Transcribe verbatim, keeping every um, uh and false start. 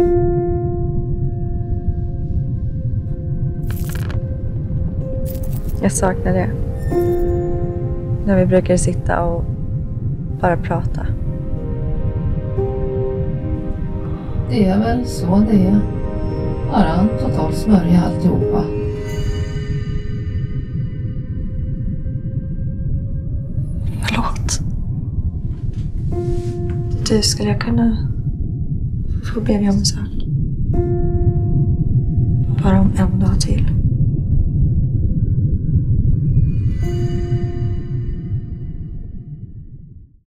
Jag saknar det. När vi brukar sitta och bara prata. Det är väl så det är. Bara en total smörja alltihopa. Förlåt. Du, skulle jag kunna få be dig om en sak? Bara om en dag till.